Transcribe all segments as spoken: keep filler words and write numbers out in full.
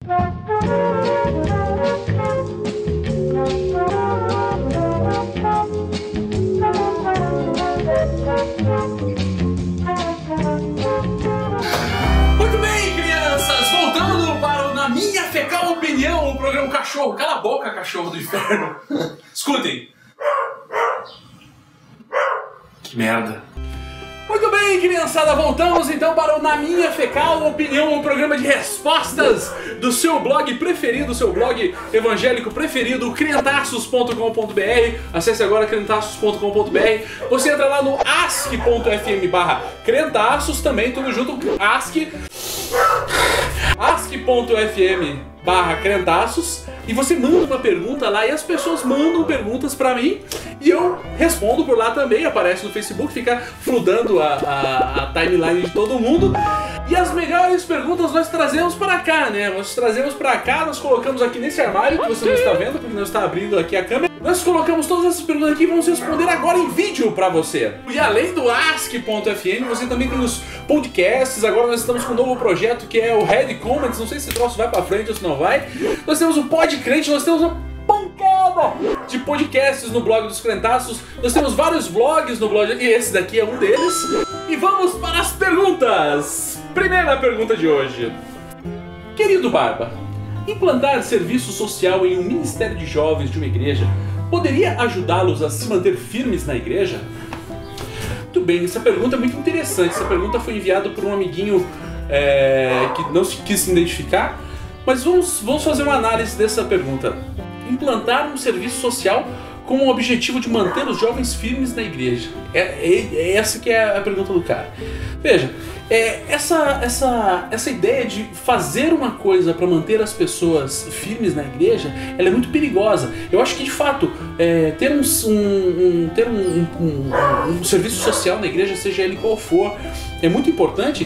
Muito bem, crianças, voltando para o Na Minha Fecal Opinião, o programa Cachorro. Cala a boca, cachorro do inferno. Escutem. Que merda. Muito bem, criançada, voltamos então para o Na Minha Fecal Opinião, um programa de respostas do seu blog preferido, seu blog evangélico preferido, crentaços ponto com ponto br. Acesse agora crentaços ponto com ponto br. Você entra lá no ask ponto fm barra crentaços, também tudo junto, ask ask ponto fm barra crentaços, e você manda uma pergunta lá e as pessoas mandam perguntas pra mim e eu respondo por lá também, aparece no Facebook, fica fludando a, a, a timeline de todo mundo. E as melhores perguntas nós trazemos para cá, né? Nós trazemos para cá, nós colocamos aqui nesse armário que você não está vendo, porque não está abrindo aqui a câmera. Nós colocamos todas essas perguntas aqui e vamos responder agora em vídeo para você. E além do ask ponto fm, você também tem os podcasts. Agora nós estamos com um novo projeto que é o Red Comments. Não sei se esse troço vai para frente ou se não vai. Nós temos o Podcrente, nós temos uma pancada de podcasts no blog dos Crentaços. Nós temos vários vlogs no blog e esse daqui é um deles. E vamos para as perguntas. Primeira pergunta de hoje. Querido Barba, implantar serviço social em um ministério de jovens de uma igreja poderia ajudá-los a se manter firmes na igreja? Muito bem, essa pergunta é muito interessante. Essa pergunta foi enviada por um amiguinho é, que não se quis se identificar, mas vamos, vamos fazer uma análise dessa pergunta. Implantar um serviço social com o objetivo de manter os jovens firmes na igreja. É, é, é essa que é a pergunta do cara. Veja, é, essa, essa, essa ideia de fazer uma coisa para manter as pessoas firmes na igreja, ela é muito perigosa. Eu acho que, de fato, é, ter, um, um, ter um, um, um, um serviço social na igreja, seja ele qual for, é muito importante.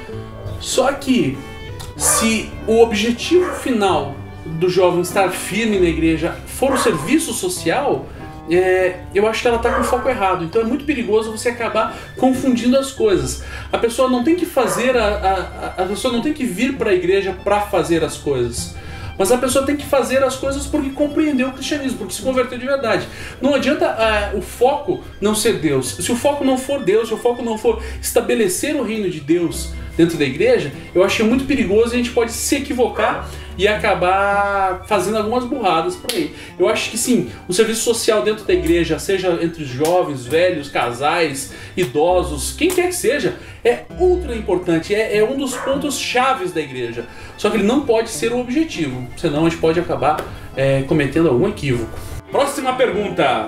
Só que, se o objetivo final do jovem estar firme na igreja for o serviço social, é, eu acho que ela está com o foco errado. Então é muito perigoso você acabar confundindo as coisas. A pessoa não tem que fazer a, a, a pessoa não tem que vir para a igreja para fazer as coisas, mas a pessoa tem que fazer as coisas porque compreendeu o cristianismo, porque se converteu de verdade. Não adianta uh, o foco não ser Deus. Se o foco não for Deus, se o foco não for estabelecer o reino de Deus dentro da igreja, eu acho muito perigoso e a gente pode se equivocar e acabar fazendo algumas burradas por aí. Eu acho que sim, o serviço social dentro da igreja, seja entre jovens, velhos, casais, idosos, quem quer que seja, é ultra importante, é, é um dos pontos chaves da igreja. Só que ele não pode ser o objetivo, senão a gente pode acabar é, cometendo algum equívoco. Próxima pergunta.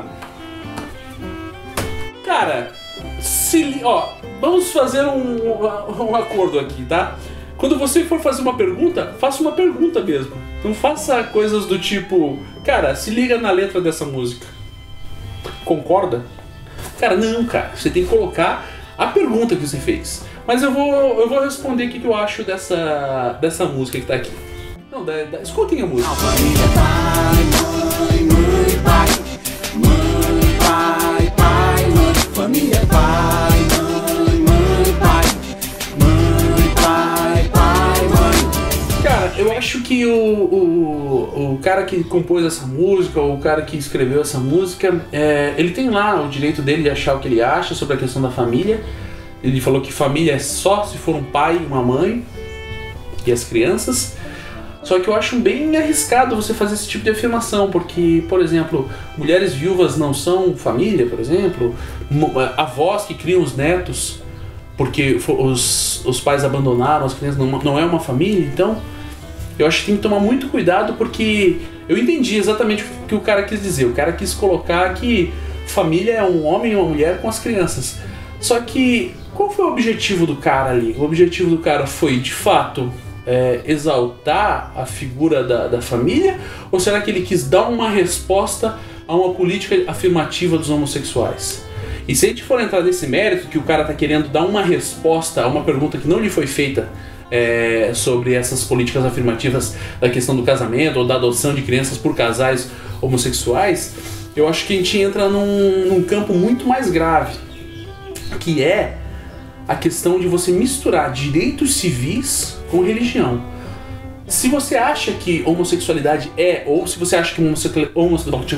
Cara, se, ó, vamos fazer um, um, um acordo aqui, tá? Quando você for fazer uma pergunta, faça uma pergunta mesmo. Não faça coisas do tipo, cara, se liga na letra dessa música. Concorda? Cara, não, cara. Você tem que colocar a pergunta que você fez. Mas eu vou, eu vou responder o que eu acho dessa, dessa música que tá aqui. Não, da, da, escutem a música. Família pai, mãe, mãe, pai. Mãe, pai, pai, mãe. Família pai, mãe, mãe, pai. Mãe, pai, pai, mãe. Cara, eu acho que o, o, o cara que compôs essa música, ou o cara que escreveu essa música, é, ele tem lá o direito dele de achar o que ele acha sobre a questão da família. Ele falou que família é só se for um pai e uma mãe e as crianças. Só que eu acho bem arriscado você fazer esse tipo de afirmação, porque, por exemplo, mulheres viúvas não são família, por exemplo, avós que criam os netos porque os, os pais abandonaram as crianças, não, não é uma família. Então eu acho que tem que tomar muito cuidado, porque eu entendi exatamente o que o cara quis dizer. O cara quis colocar que família é um homem e uma mulher com as crianças. Só que qual foi o objetivo do cara ali? O objetivo do cara foi, de fato, é, exaltar a figura da, da família? Ou será que ele quis dar uma resposta a uma política afirmativa dos homossexuais? E se a gente for entrar nesse mérito, que o cara está querendo dar uma resposta a uma pergunta que não lhe foi feita, é, sobre essas políticas afirmativas da questão do casamento ou da adoção de crianças por casais homossexuais, eu acho que a gente entra num, num campo muito mais grave, que é a questão de você misturar direitos civis com religião. se você acha que homossexualidade é, ou se você acha que homossexualidade...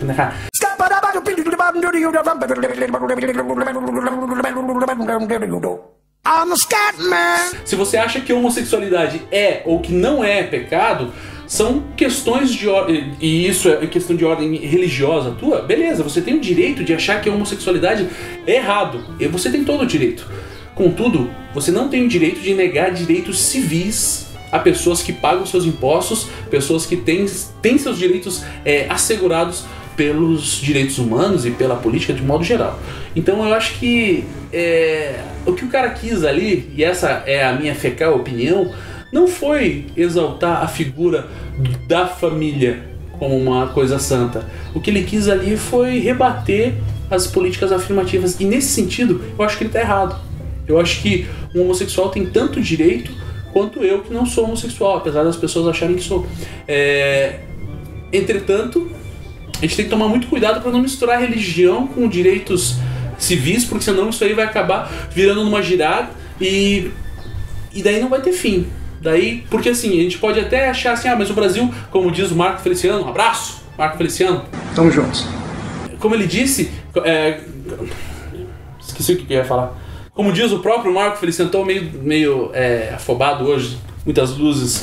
Se você acha que homossexualidade é ou que não é pecado, são questões de ordem, e isso é questão de ordem religiosa tua, beleza, você tem o direito de achar que a homossexualidade é errado, e você tem todo o direito. Contudo, você não tem o direito de negar direitos civis a pessoas que pagam seus impostos, pessoas que têm, têm seus direitos é, assegurados pelos direitos humanos e pela política de modo geral. Então eu acho que é, o que o cara quis ali, e essa é a minha fecal opinião, não foi exaltar a figura da família como uma coisa santa. O que ele quis ali foi rebater as políticas afirmativas. E nesse sentido, eu acho que ele está errado. Eu acho que um homossexual tem tanto direito quanto eu, que não sou homossexual, apesar das pessoas acharem que sou. É... Entretanto, a gente tem que tomar muito cuidado para não misturar religião com direitos civis, porque senão isso aí vai acabar virando numa girada e, e daí não vai ter fim. Daí, porque assim, a gente pode até achar assim, ah, mas o Brasil, como diz o Marco Feliciano, um abraço, Marco Feliciano. Tamo juntos. Como ele disse, é... esqueci o que eu ia falar. Como diz o próprio Marco Feliciano, tô meio, meio é, afobado hoje, muitas luzes,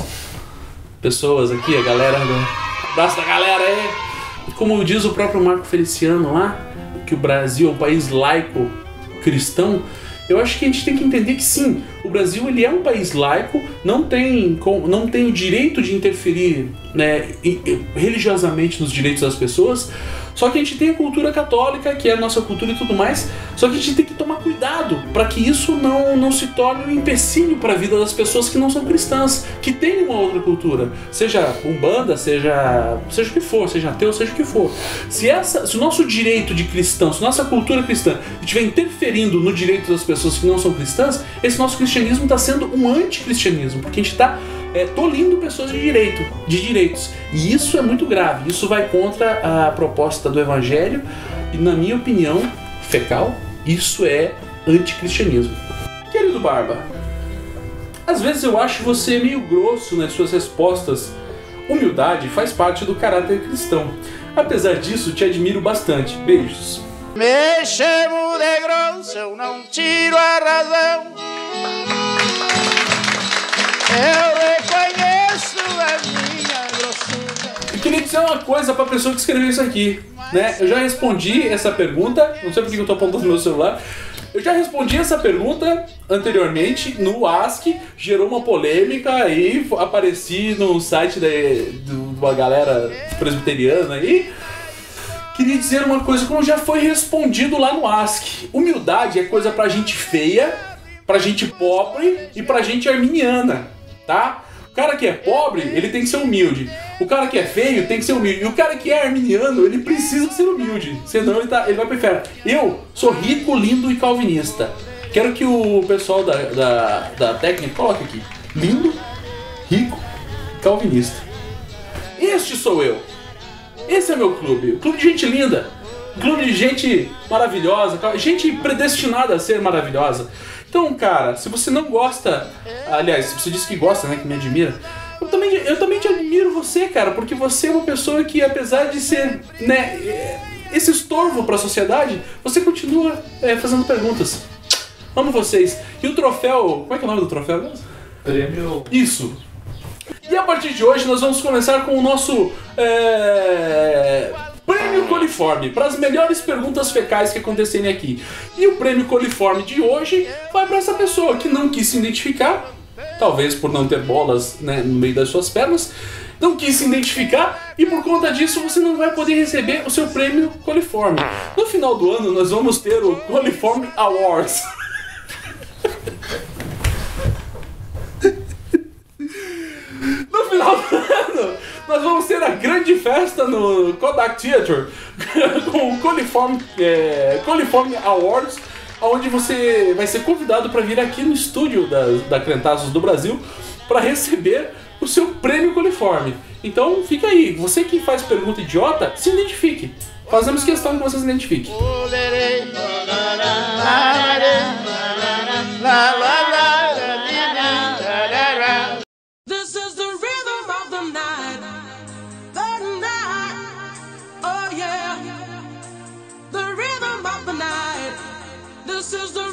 pessoas aqui, a galera, abraço da galera aí. Como diz o próprio Marco Feliciano lá, que o Brasil é um país laico cristão, eu acho que a gente tem que entender que sim, o Brasil ele é um país laico, não tem, não tem o direito de interferir, né, religiosamente nos direitos das pessoas, só que a gente tem a cultura católica, que é a nossa cultura e tudo mais, só que a gente tem que tomar cuidado para que isso não, não se torne um empecilho para a vida das pessoas que não são cristãs, que têm uma outra cultura, seja umbanda, seja, seja o que for, seja ateu, seja o que for. Se, essa, se o nosso direito de cristão, se nossa cultura cristã estiver interferindo no direito das pessoas que não são cristãs, esse nosso cristianismo está sendo um anticristianismo, porque a gente está É, tolindo pessoas de direito, de direitos. E isso é muito grave. Isso vai contra a proposta do Evangelho e, na minha opinião, fecal, isso é anticristianismo. Querido Barba, às vezes eu acho você meio grosso nas suas respostas. Humildade faz parte do caráter cristão. Apesar disso, te admiro bastante. Beijos. Me chamo de grosso, eu não tiro a razão. Eu reconheço a minha grossura. Eu queria dizer uma coisa pra pessoa que escreveu isso aqui, né? Eu já respondi essa pergunta, não sei porque eu tô apontando no meu celular. Eu já respondi essa pergunta anteriormente no Ask, gerou uma polêmica e apareci no site da, de uma galera presbiteriana aí. Queria dizer uma coisa como já foi respondido lá no Ask. Humildade é coisa pra gente feia, pra gente pobre e pra gente arminiana. Tá? O cara que é pobre, ele tem que ser humilde. O cara que é feio tem que ser humilde. E o cara que é arminiano, ele precisa ser humilde. Senão ele, tá, ele vai pro inferno. Eu sou rico, lindo e calvinista. Quero que o pessoal da, da, da técnica coloque aqui. Lindo, rico, calvinista. Este sou eu. Esse é meu clube. O clube de gente linda. O clube de gente maravilhosa. Gente predestinada a ser maravilhosa. Então, cara, se você não gosta... Aliás, se você disse que gosta, né, que me admira... Eu também, eu também te admiro você, cara, porque você é uma pessoa que, apesar de ser, né, esse estorvo para a sociedade, você continua é, fazendo perguntas. Amo vocês. E o troféu... Como é que é o nome do troféu mesmo? Prêmio... Isso. E a partir de hoje nós vamos começar com o nosso... É... Prêmio Coliforme, para as melhores perguntas fecais que acontecerem aqui. E o Prêmio Coliforme de hoje vai para essa pessoa que não quis se identificar, talvez por não ter bolas, né, no meio das suas pernas, não quis se identificar e por conta disso você não vai poder receber o seu Prêmio Coliforme. No final do ano nós vamos ter o Coliforme Awards. No final do ano, nós vamos ter a grande festa no Kodak Theater com o Coliforme, é, Coliforme Awards, onde você vai ser convidado para vir aqui no estúdio da, da Crentazos do Brasil para receber o seu prêmio Coliforme. Então fica aí, você que faz pergunta idiota, se identifique. Fazemos questão que você se identifique. This is the real night, the night, oh yeah, the rhythm of the night. This is the